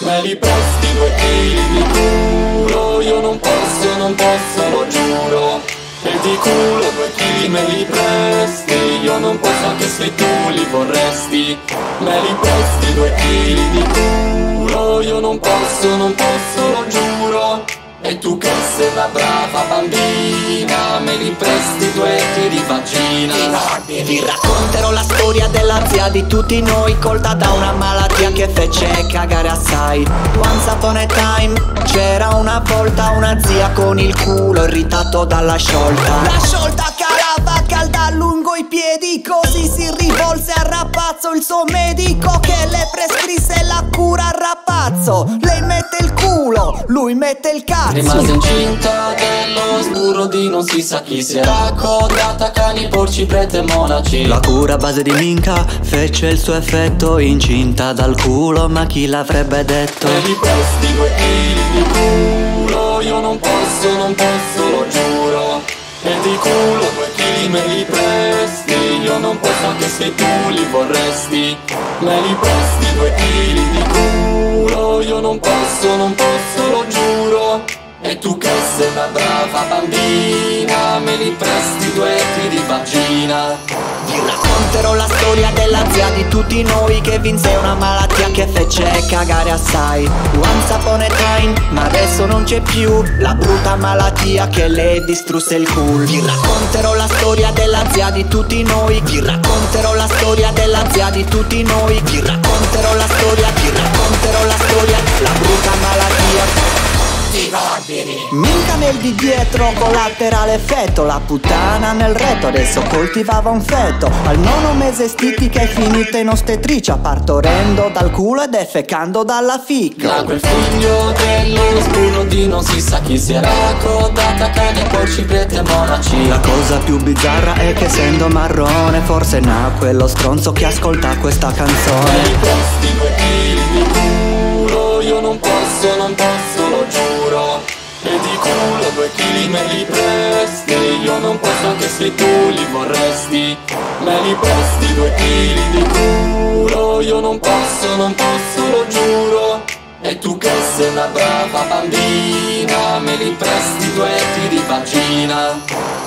Me li presti 2 chili di culo? Io non posso, lo giuro. E di culo 2 chili me li presti? Io non posso anche se tu li vorresti. Me li presti 2 chili di culo? Io non posso, lo giuro. E tu che sei una brava bambina, me li presti 2 chili di vagina. Vi racconterò la storia della zia di tutti noi, colta da una malattia che fece cagare assai. Once upon a time, c'era una volta una zia con il culo irritato dalla sciolta. La sciolta calava calda lungo i piedi, così si rivolse al rapazzo il suo medico, che le prescrisse la cura al rapazzo. Lei mette il culo, lui mette il cazzo. Rimase incinta dello sburro di non si sa chi, si era codata cani, porci, prete e monaci. La cura a base di minca fece il suo effetto, incinta dal culo, ma chi l'avrebbe detto? Me li presti 2 chili di culo? Io non posso, lo giuro. E di culo 2 chili me li presti? Io non posso anche se tu li vorresti. Me li presti 2 chili di culo? Io non posso, lo giuro. E tu che sei una brava bambina, me li presti 2 chili di vagina. Vi racconterò la storia della zia di tutti noi, che vinse una malattia che fece cagare assai. Once upon a time, ma adesso non c'è più, la brutta malattia che le distrusse il culo. Vi racconterò la storia della zia di tutti noi. Vi racconterò la storia della zia di tutti noi. Vi racconterò la storia, la brutta malattia. Minca nel di dietro, collaterale effetto, la puttana nel retto, adesso coltivava un feto. Al 9° mese stitica è finita in ostetricia, partorendo dal culo e defecando dalla fica. Da quel figlio dello sburro di non si sa chi, si era codata cani, porci, prete e monaci. La cosa più bizzarra è che essendo marrone forse nacque lo stronzo che ascolta questa Me canzone. li presti 2 chili di culo? Io non posso, lo giuro. E di culo 2 chili me li presti? Io non posso anche se tu li vorresti. Me li presti 2 chili di culo? Io non posso, lo giuro. E tu che sei una brava bambina, me li presti 2 chili di vagina.